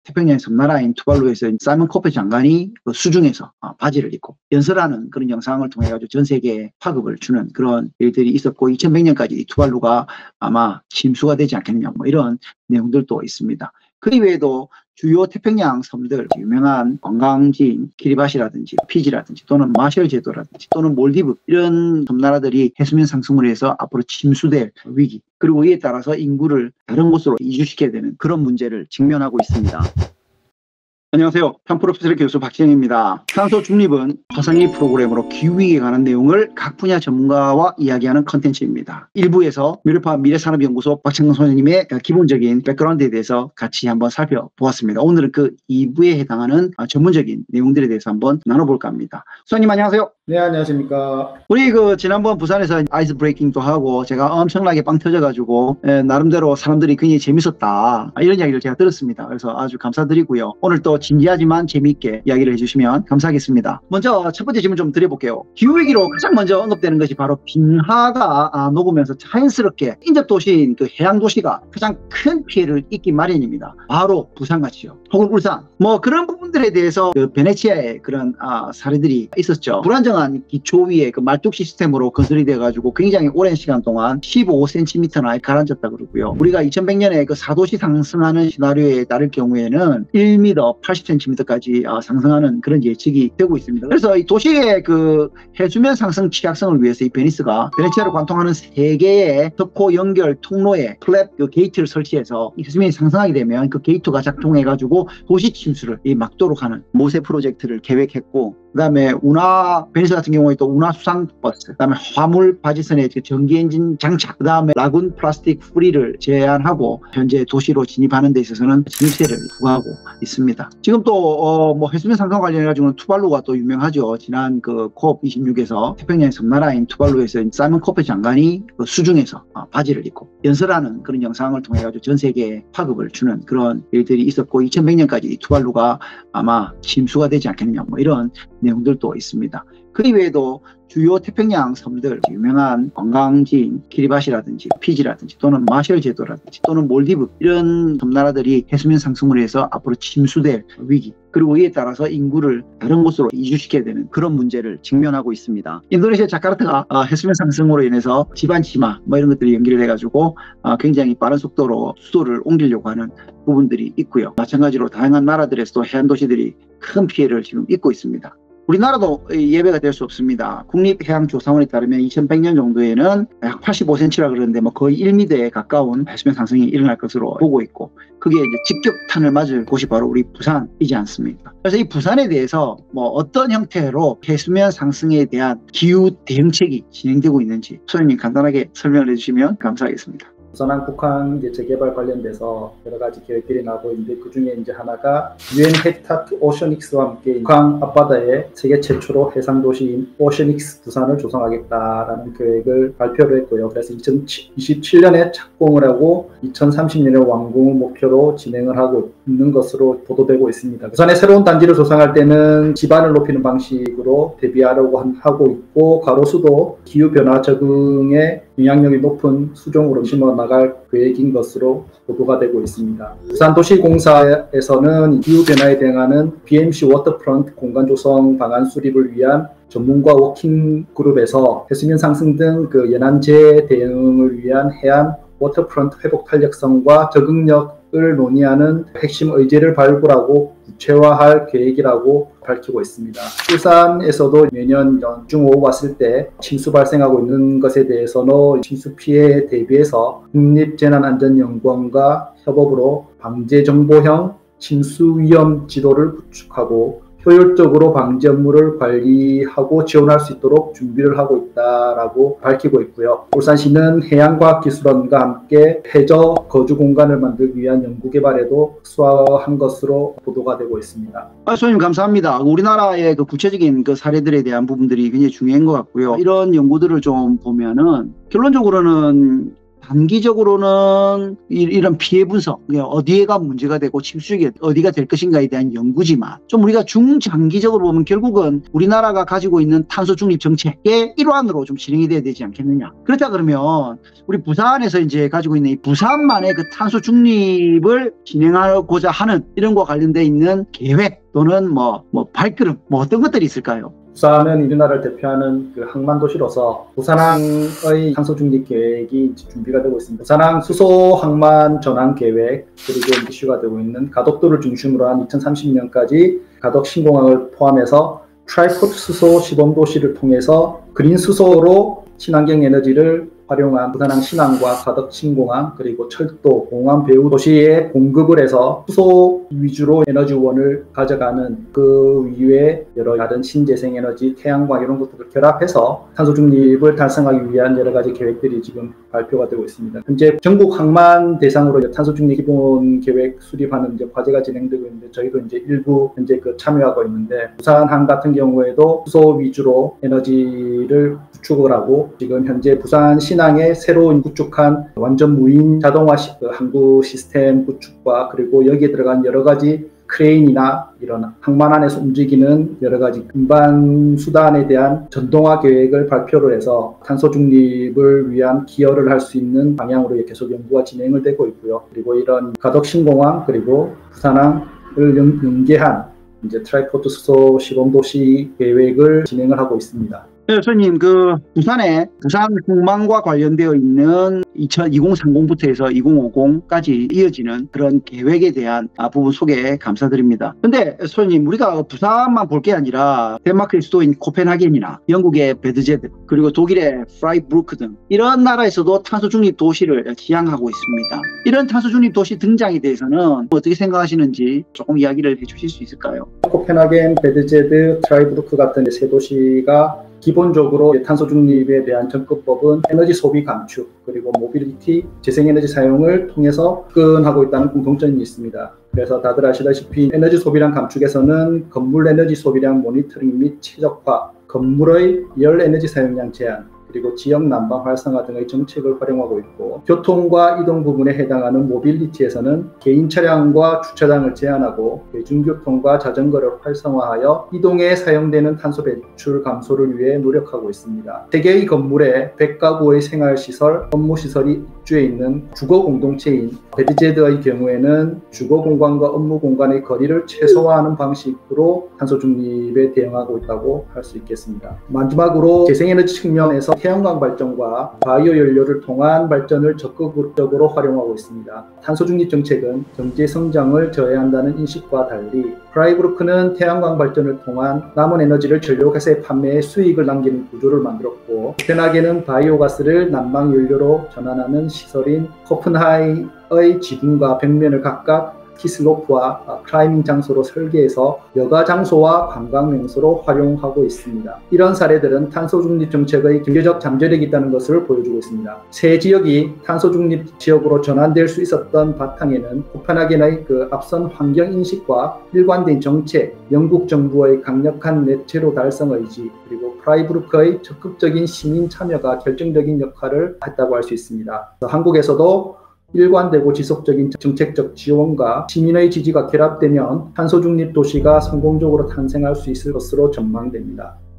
태평양 섬나라인 투발루에서 사이먼 코페 장관이 그 수중에서 바지를 입고 연설하는 그런 영상을 통해 가지고 전 세계에 파급을 주는 그런 일들이 있었고 2100년까지 투발루가 아마 침수가 되지 않겠느냐 뭐 이런 내용들도 있습니다. 그 이외에도 주요 태평양 섬들 유명한 관광지인 키리바시라든지 피지라든지 또는 마셜 제도라든지 또는 몰디브 이런 섬나라들이 해수면 상승으로 해서 앞으로 침수될 위기 그리고 이에 따라서 인구를 다른 곳으로 이주시켜야 되는 그런 문제를 직면하고 있습니다. 안녕하세요. 편프로페서 교수 박진영입니다. 탄소 중립은 화성이 프로그램으로 기후위기에 관한 내용을 각 분야 전문가와 이야기하는 컨텐츠입니다. 1부에서 미래파 미래산업연구소 박찬근 소장님의 기본적인 백그라운드에 대해서 같이 한번 살펴보았습니다. 오늘은 그 2부에 해당하는 전문적인 내용들에 대해서 한번 나눠볼까 합니다. 소장님 안녕하세요. 네, 안녕하십니까. 우리 지난번 부산에서 아이스 브레이킹도 하고 제가 엄청나게 빵 터져가지고 나름대로 사람들이 굉장히 재밌었다 이런 이야기를 제가 들었습니다. 그래서 아주 감사드리고요. 오늘 또 진지하지만 재미있게 이야기를 해주시면 감사하겠습니다. 먼저 첫 번째 질문 좀 드려볼게요. 기후위기로 가장 먼저 언급되는 것이 바로 빙하가 녹으면서 자연스럽게 인접도시인 그 해양도시가 가장 큰 피해를 입기 마련입니다. 바로 부산같이요. 혹은 울산 뭐 그런 부분들에 대해서 그 베네치아의 그런 사례들이 있었죠. 불안정한 기초 위에 그 말뚝 시스템으로 건설이 돼가지고 굉장히 오랜 시간 동안 15cm나 가라앉았다 그러고요. 우리가 2100년에 그 4도시 상승하는 시나리오에 따를 경우에는 1m 80cm까지 상승하는 그런 예측이 되고 있습니다. 그래서 이 도시의 그 해수면 상승 취약성을 위해서 이 베니스가 베네치아를 관통하는 3개의 덕호 연결 통로에 플랩 그 게이트를 설치해서 이 해수면이 상승하게 되면 그 게이트가 작동해가지고 도시 침수를 막도록 하는 모세 프로젝트를 계획했고, 그 다음에 베니스 같은 경우에 또 운하 수상 버스, 그 다음에 화물 바지선의 전기 엔진 장착, 그 다음에 라군 플라스틱 프리를 제한하고 현재 도시로 진입하는 데 있어서는 진입세를 부과하고 있습니다. 지금 또 뭐 해수면 상승 관련해 가지고는 투발루가 또 유명하죠. 지난 그 코업 26에서 태평양 섬나라인 투발루에서 사이먼 코페 장관이 그 수중에서 바지를 입고 연설하는 그런 영상을 통해 가지고 전 세계에 파급을 주는 그런 일들이 있었고 2100년까지 투발루가 아마 침수가 되지 않겠느냐 뭐 이런 내용들도 있습니다. 그 이외에도 주요 태평양 섬들 유명한 관광지인 키리바시라든지 피지라든지 또는 마셜 제도라든지 또는 몰디브 이런 섬나라들이 해수면 상승으로 해서 앞으로 침수될 위기 그리고 이에 따라서 인구를 다른 곳으로 이주시켜야 되는 그런 문제를 직면하고 있습니다. 인도네시아 자카르타가 해수면 상승으로 인해서 지반 침하 뭐 이런 것들이 연기를 해가지고 굉장히 빠른 속도로 수도를 옮기려고 하는 부분들이 있고요. 마찬가지로 다양한 나라들에서도 해안 도시들이 큰 피해를 지금 입고 있습니다. 우리나라도 예외가 될 수 없습니다. 국립해양조사원에 따르면 2100년 정도에는 약 85cm라 그러는데 뭐 거의 1m에 가까운 해수면 상승이 일어날 것으로 보고 있고, 그게 이제 직격탄을 맞을 곳이 바로 우리 부산이지 않습니까? 그래서 이 부산에 대해서 뭐 어떤 형태로 해수면 상승에 대한 기후 대응책이 진행되고 있는지 소장님 간단하게 설명을 해주시면 감사하겠습니다. 부산항 북한 이제 재개발 관련돼서 여러 가지 계획들이 나오고 있는데 그 중에 이제 하나가 UN 해비타트 오션익스와 함께 북한 앞바다에 세계 최초로 해상 도시인 오션익스 부산을 조성하겠다라는 계획을 발표를 했고요. 그래서 2027년에 착공을 하고 2030년에 완공을 목표로 진행을 하고 있는 것으로 보도되고 있습니다. 부산에 새로운 단지를 조성할 때는 지반을 높이는 방식으로 대비하려고 하고 있고, 가로수도 기후변화 적응에 영향력이 높은 수종으로 심어 나갈 계획인 것으로 보도가 되고 있습니다. 부산도시공사에서는 기후변화에 대응하는 BMC 워터프런트 공간 조성 방안 수립을 위한 전문가 워킹 그룹에서 해수면 상승 등 그 연안재해 대응을 위한 해안 워터프런트 회복 탄력성과 적응력을 논의하는 핵심 의제를 발굴하고 구체화할 계획이라고 밝히고 있습니다. 울산에서도 매년 연중5 왔을 때 침수 발생하고 있는 것에 대해서는 침수 피해에 대비해서 국립재난안전연구원과 협업으로 방재정보형 침수 위험 지도를 구축하고 효율적으로 방지 업무를 관리하고 지원할 수 있도록 준비를 하고 있다라고 밝히고 있고요. 울산시는 해양과학기술원과 함께 해저 거주 공간을 만들기 위한 연구 개발에도 수화한 것으로 보도가 되고 있습니다. 소장님 감사합니다. 우리나라의 그 구체적인 그 사례들에 대한 부분들이 굉장히 중요한 것 같고요. 이런 연구들을 좀 보면은 결론적으로는 단기적으로는 이런 피해 분석, 어디에가 문제가 되고 침수력이 어디가 될 것인가에 대한 연구지만 좀 우리가 중장기적으로 보면 결국은 우리나라가 가지고 있는 탄소 중립 정책의 일환으로 좀 진행이 돼야 되지 않겠느냐. 그렇다 그러면 우리 부산에서 이제 가지고 있는 이 부산만의 그 탄소 중립을 진행하고자 하는 이런 거와 관련돼 있는 계획 또는 뭐 발걸음 어떤 것들이 있을까요? 부산은 우리나라를 대표하는 그 항만 도시로서 부산항의 탄소 중립 계획이 준비가 되고 있습니다. 부산항 수소 항만 전환 계획, 그리고 이슈가 되고 있는 가덕도를 중심으로 한 2030년까지 가덕 신공항을 포함해서 트라이포트 수소 시범 도시를 통해서 그린 수소로 친환경 에너지를 활용한 부산항 신항과 가덕 신공항, 그리고 철도, 공항 배후 도시에 공급을 해서 수소 위주로 에너지원을 가져가는 그 이외에 여러 다른 신재생 에너지, 태양광 이런 것들을 결합해서 탄소 중립을 달성하기 위한 여러 가지 계획들이 지금 발표가 되고 있습니다. 현재 전국 항만 대상으로 탄소 중립 기본 계획 수립하는 이제 과제가 진행되고 있는데 저희도 이제 일부 현재 참여하고 있는데 부산항 같은 경우에도 수소 위주로 에너지를 구축을 하고 지금 현재 부산 신항에 새로 구축한 완전 무인 자동화 항구 시스템 구축과 그리고 여기에 들어간 여러 가지 크레인이나 이런 항만 안에서 움직이는 여러 가지 운반 수단에 대한 전동화 계획을 발표를 해서 탄소 중립을 위한 기여를 할 수 있는 방향으로 계속 연구가 진행을 되고 있고요. 그리고 이런 가덕 신공항 그리고 부산항을 연계한 이제 트라이포트 수소 시범 도시 계획을 진행을 하고 있습니다. 네, 선생님, 부산에 부산 공망과 관련되어 있는 2030부터 해서 2050까지 이어지는 그런 계획에 대한 부분 소개 감사드립니다. 근데 선생님, 우리가 부산만 볼 게 아니라 덴마크의 수도인 코펜하겐이나 영국의 베드제드, 그리고 독일의 프라이부르크 등 이런 나라에서도 탄소 중립 도시를 지향하고 있습니다. 이런 탄소 중립 도시 등장에 대해서는 어떻게 생각하시는지 조금 이야기를 해주실 수 있을까요? 코펜하겐, 베드제드, 프라이부르크 같은 세 도시가 기본적으로 탄소 중립에 대한 접근법은 에너지 소비 감축, 그리고 모빌리티, 재생에너지 사용을 통해서 접근하고 있다는 공통점이 있습니다. 그래서 다들 아시다시피 에너지 소비량 감축에서는 건물 에너지 소비량 모니터링 및 최적화, 건물의 열 에너지 사용량 제한, 그리고 지역 난방 활성화 등의 정책을 활용하고 있고, 교통과 이동 부분에 해당하는 모빌리티에서는 개인 차량과 주차장을 제한하고 대중교통과 자전거를 활성화하여 이동에 사용되는 탄소 배출 감소를 위해 노력하고 있습니다. 세계의 건물에 100가구의 생활시설, 업무시설이 입주해 있는 주거 공동체인 베드제드의 경우에는 주거 공간과 업무 공간의 거리를 최소화하는 방식으로 탄소 중립에 대응하고 있다고 할 수 있겠습니다. 마지막으로 재생에너지 측면에서 태양광 발전과 바이오 연료를 통한 발전을 적극적으로 활용하고 있습니다. 탄소 중립 정책은 경제 성장을 저해한다는 인식과 달리 프라이부르크는 태양광 발전을 통한 남은 에너지를 전력회사에 판매해 수익을 남기는 구조를 만들었고, 코펜하겐은 바이오가스를 난방 연료로 전환하는 시설인 코펜하이의 지붕과 벽면을 각각 스키슬로프와 클라이밍 장소로 설계해서 여가 장소와 관광 명소로 활용하고 있습니다. 이런 사례들은 탄소 중립 정책의 경제적 잠재력이 있다는 것을 보여주고 있습니다. 새 지역이 탄소 중립 지역으로 전환될 수 있었던 바탕에는 코펜하겐의 앞선 환경 인식과 일관된 정책, 영국 정부의 강력한 넷제로 달성 의지, 그리고 프라이부르크의 적극적인 시민 참여가 결정적인 역할을 했다고 할 수 있습니다. 한국에서도 일관되고 지속적인 정책적 지원과 시민의 지지가 결합되면 탄소 중립 도시가 성공적으로 탄생할 수 있을 것으로 전망됩니다.